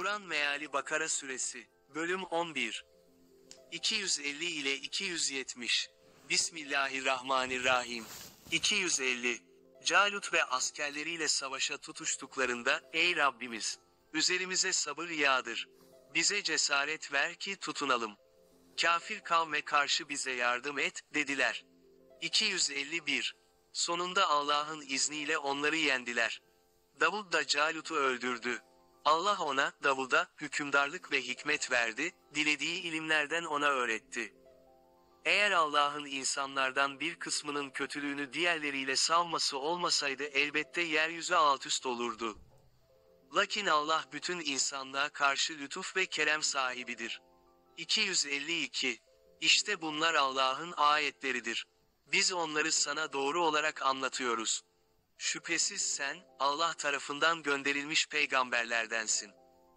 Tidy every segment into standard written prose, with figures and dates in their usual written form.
Kur'an Meali Bakara Suresi, Bölüm 11 250 ile 270 Bismillahirrahmanirrahim 250 Calut ve askerleriyle savaşa tutuştuklarında, ey Rabbimiz! Üzerimize sabır yağdır. Bize cesaret ver ki tutunalım. Kafir kavme karşı bize yardım et, dediler. 251 Sonunda Allah'ın izniyle onları yendiler. Davud da Calut'u öldürdü. Allah ona, Davud'a, hükümdarlık ve hikmet verdi, dilediği ilimlerden ona öğretti. Eğer Allah'ın insanlardan bir kısmının kötülüğünü diğerleriyle savması olmasaydı elbette yeryüzü altüst olurdu. Lakin Allah bütün insanlığa karşı lütuf ve kerem sahibidir. 252 İşte bunlar Allah'ın ayetleridir. Biz onları sana doğru olarak anlatıyoruz. Şüphesiz sen, Allah tarafından gönderilmiş peygamberlerdensin.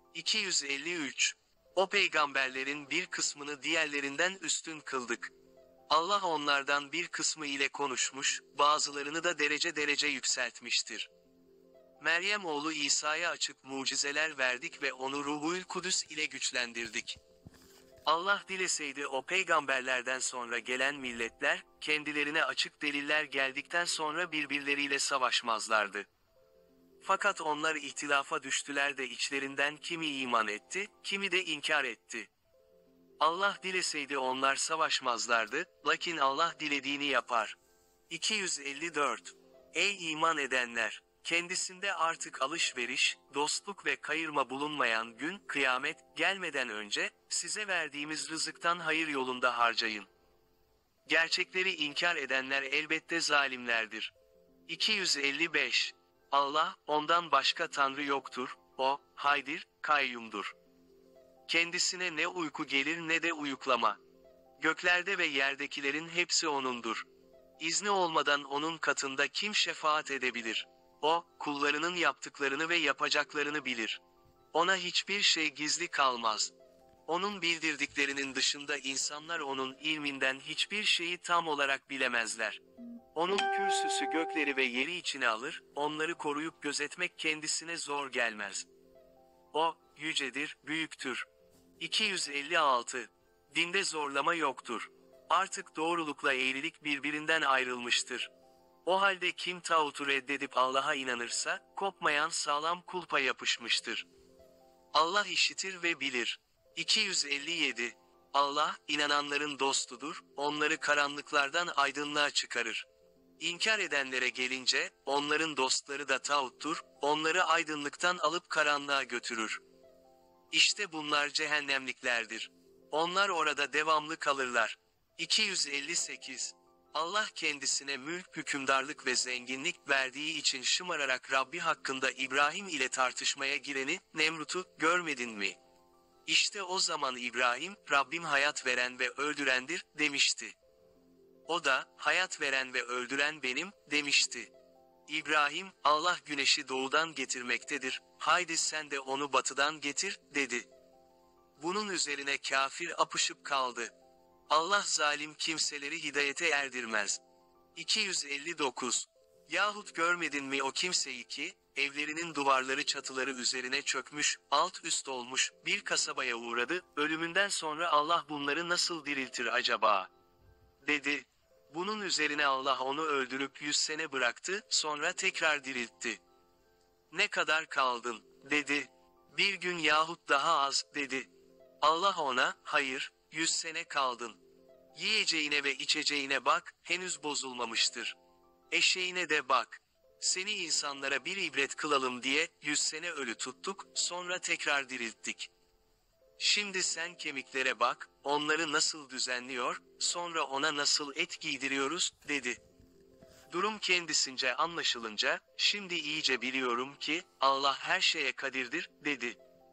253 O peygamberlerin bir kısmını diğerlerinden üstün kıldık. Allah onlardan bir kısmı ile konuşmuş, bazılarını da derece derece yükseltmiştir. Meryem oğlu İsa'ya açık mucizeler verdik ve onu Ruhul Kudüs ile güçlendirdik. Allah dileseydi o peygamberlerden sonra gelen milletler, kendilerine açık deliller geldikten sonra birbirleriyle savaşmazlardı. Fakat onlar ihtilafa düştüler de içlerinden kimi iman etti, kimi de inkar etti. Allah dileseydi onlar savaşmazlardı, lakin Allah dilediğini yapar. 254 Ey iman edenler! Kendisinde artık alışveriş, dostluk ve kayırma bulunmayan gün, kıyamet, gelmeden önce, size verdiğimiz rızıktan hayır yolunda harcayın. Gerçekleri inkar edenler elbette zalimlerdir. 255 Allah, ondan başka Tanrı yoktur, o, haydir, kayyumdur. Kendisine ne uyku gelir ne de uyuklama. Göklerde ve yerdekilerin hepsi O'nundur. İzni olmadan O'nun katında kim şefaat edebilir? O, kullarının yaptıklarını ve yapacaklarını bilir. Ona hiçbir şey gizli kalmaz. Onun bildirdiklerinin dışında insanlar onun ilminden hiçbir şeyi tam olarak bilemezler. Onun kürsüsü gökleri ve yeri içine alır, onları koruyup gözetmek kendisine zor gelmez. O, yücedir, büyüktür. 256 Dinde zorlama yoktur. Artık doğrulukla eğrilik birbirinden ayrılmıştır. O halde kim tağutu reddedip Allah'a inanırsa, kopmayan sağlam kulpa yapışmıştır. Allah işitir ve bilir. 257 Allah, inananların dostudur, onları karanlıklardan aydınlığa çıkarır. İnkar edenlere gelince, onların dostları da tağuttur, onları aydınlıktan alıp karanlığa götürür. İşte bunlar cehennemliklerdir. Onlar orada devamlı kalırlar. 258 Allah kendisine mülk, hükümdarlık ve zenginlik verdiği için şımararak Rabbi hakkında İbrahim ile tartışmaya gireni, Nemrut'u, görmedin mi? İşte o zaman İbrahim, Rabbim hayat veren ve öldürendir, demişti. O da, hayat veren ve öldüren benim, demişti. İbrahim, Allah güneşi doğudan getirmektedir, haydi sen de onu batıdan getir, dedi. Bunun üzerine kafir apışıp kaldı. Allah zalim kimseleri hidayete erdirmez. 259 Yahut görmedin mi o kimseyi ki, evlerinin duvarları çatıları üzerine çökmüş, alt üst olmuş, bir kasabaya uğradı, ölümünden sonra Allah bunları nasıl diriltir acaba? Dedi. Bunun üzerine Allah onu öldürüp 100 sene bıraktı, sonra tekrar diriltti. Ne kadar kaldın, dedi. Bir gün yahut daha az, dedi. Allah ona, hayır, 100 sene kaldın. Yiyeceğine ve içeceğine bak, henüz bozulmamıştır. Eşeğine de bak. Seni insanlara bir ibret kılalım diye, 100 sene ölü tuttuk, sonra tekrar dirilttik. Şimdi sen kemiklere bak, onları nasıl düzenliyor, sonra ona nasıl et giydiriyoruz, dedi. Durum kendisince anlaşılınca, şimdi iyice biliyorum ki, Allah her şeye kadirdir, dedi.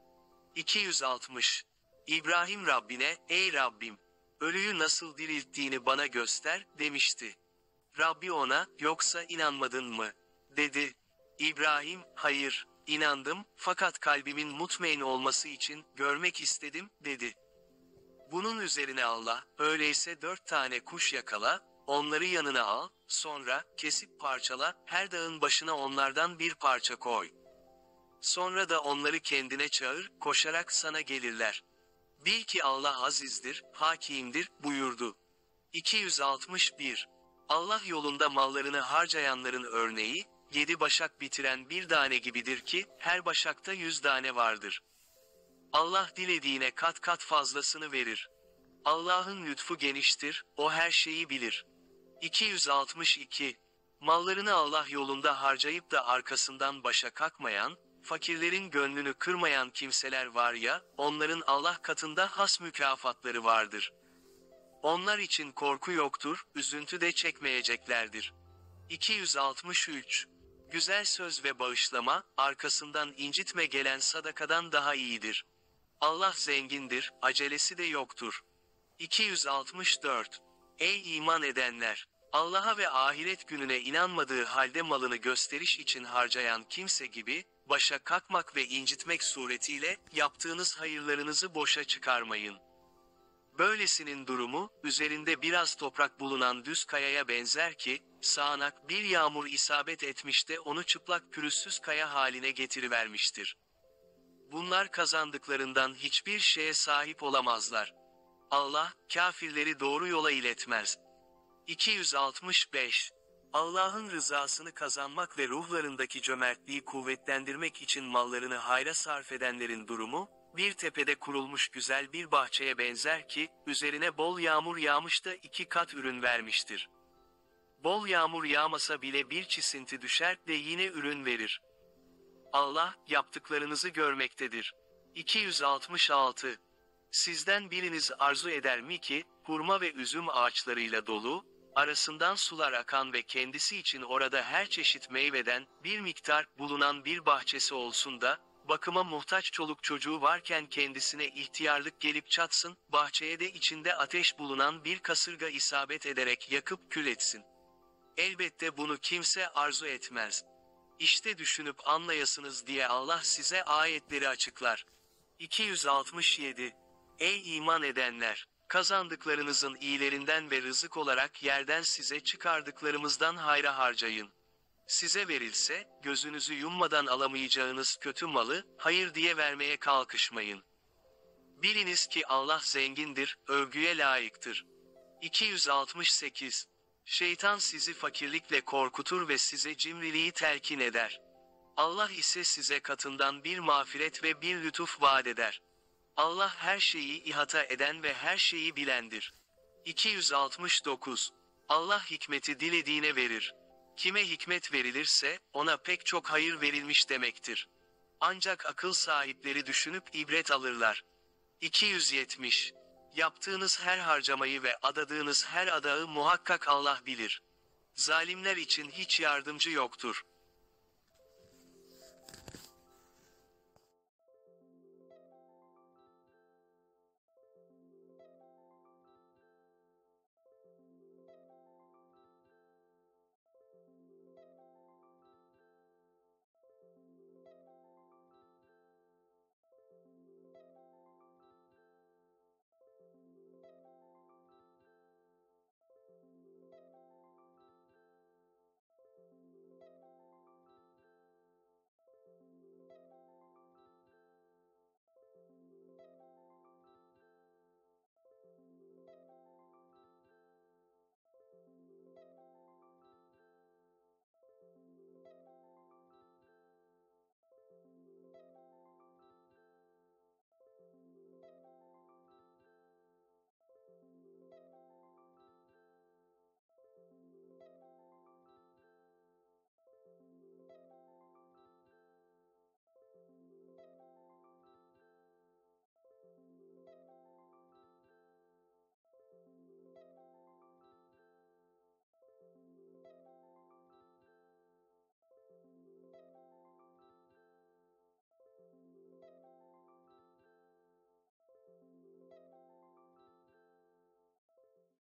260 İbrahim Rabbine, ey Rabbim! Ölüyü nasıl dirilttiğini bana göster, demişti. Rabbi ona, yoksa inanmadın mı? Dedi. İbrahim, hayır, inandım, fakat kalbimin mutmain olması için, görmek istedim, dedi. Bunun üzerine Allah, öyleyse 4 tane kuş yakala, onları yanına al, sonra, kesip parçala, her dağın başına onlardan bir parça koy. Sonra da onları kendine çağır, koşarak sana gelirler. Bil ki Allah azizdir, hakimdir, buyurdu. 261. Allah yolunda mallarını harcayanların örneği, 7 başak bitiren bir tane gibidir ki, her başakta 100 tane vardır. Allah dilediğine kat kat fazlasını verir. Allah'ın lütfu geniştir, o her şeyi bilir. 262. Mallarını Allah yolunda harcayıp da arkasından başa kalkmayan, fakirlerin gönlünü kırmayan kimseler var ya, onların Allah katında has mükafatları vardır. Onlar için korku yoktur, üzüntü de çekmeyeceklerdir. 263. Güzel söz ve bağışlama, arkasından incitme gelen sadakadan daha iyidir. Allah zengindir, acelesi de yoktur. 264. Ey iman edenler! Allah'a ve ahiret gününe inanmadığı halde malını gösteriş için harcayan kimse gibi, başa kalkmak ve incitmek suretiyle, yaptığınız hayırlarınızı boşa çıkarmayın. Böylesinin durumu, üzerinde biraz toprak bulunan düz kayaya benzer ki, sağanak bir yağmur isabet etmiş de onu çıplak pürüzsüz kaya haline getirivermiştir. Bunlar kazandıklarından hiçbir şeye sahip olamazlar. Allah, kâfirleri doğru yola iletmez. 265. Allah'ın rızasını kazanmak ve ruhlarındaki cömertliği kuvvetlendirmek için mallarını hayra sarf edenlerin durumu, bir tepede kurulmuş güzel bir bahçeye benzer ki, üzerine bol yağmur yağmış da 2 kat ürün vermiştir. Bol yağmur yağmasa bile bir çisinti düşer de yine ürün verir. Allah, yaptıklarınızı görmektedir. 266. Sizden biriniz arzu eder mi ki, hurma ve üzüm ağaçlarıyla dolu, arasından sular akan ve kendisi için orada her çeşit meyveden, bir miktar bulunan bir bahçesi olsun da, bakıma muhtaç çoluk çocuğu varken kendisine ihtiyarlık gelip çatsın, bahçeye de içinde ateş bulunan bir kasırga isabet ederek yakıp kül etsin. Elbette bunu kimse arzu etmez. İşte düşünüp anlayasınız diye Allah size ayetleri açıklar. 267. Ey iman edenler! Kazandıklarınızın iyilerinden ve rızık olarak yerden size çıkardıklarımızdan hayra harcayın. Size verilse, gözünüzü yummadan alamayacağınız kötü malı, hayır diye vermeye kalkışmayın. Biliniz ki Allah zengindir, övgüye layıktır. 268. Şeytan sizi fakirlikle korkutur ve size cimriliği telkin eder. Allah ise size katından bir mağfiret ve bir lütuf vaat eder. Allah her şeyi ihata eden ve her şeyi bilendir. 269. Allah hikmeti dilediğine verir. Kime hikmet verilirse, ona pek çok hayır verilmiş demektir. Ancak akıl sahipleri düşünüp ibret alırlar. 270. Yaptığınız her harcamayı ve adadığınız her adağı muhakkak Allah bilir. Zalimler için hiç yardımcı yoktur.